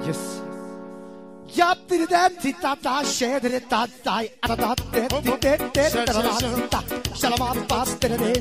Yes. Yap did that tita share the tatai adat Shalamat past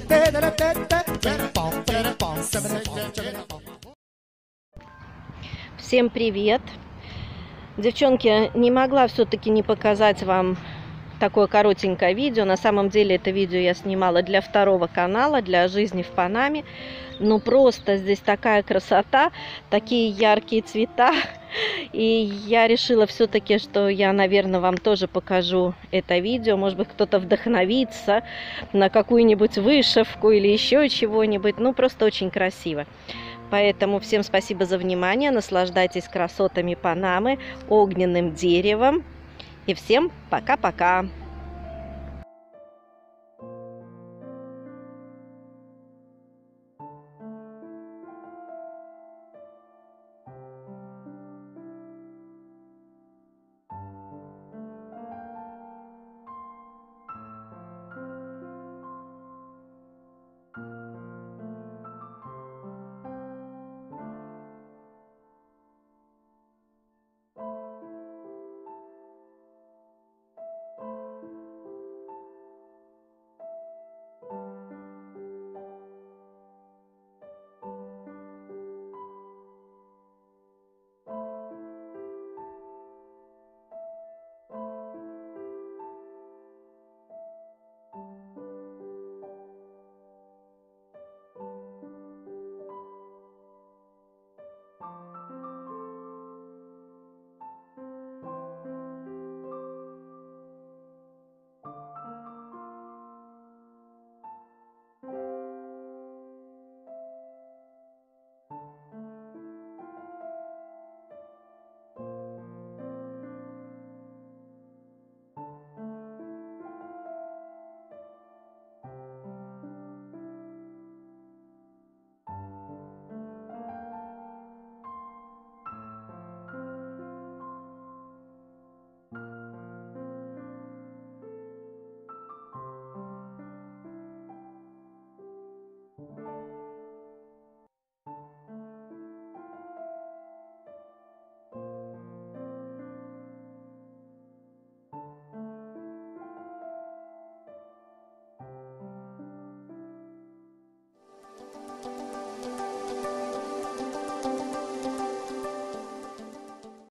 Всем привет! Девчонки, не могла все-таки не показать вам такое коротенькое видео. На самом деле это видео я снимала для второго канала, для жизни в Панаме. Ну просто здесь такая красота, такие яркие цвета. И я решила все-таки, что я, наверное, вам тоже покажу это видео. Может быть, кто-то вдохновится на какую-нибудь вышивку или еще чего-нибудь. Ну, просто очень красиво. Поэтому всем спасибо за внимание. Наслаждайтесь красотами Панамы, огненным деревом. И всем пока-пока!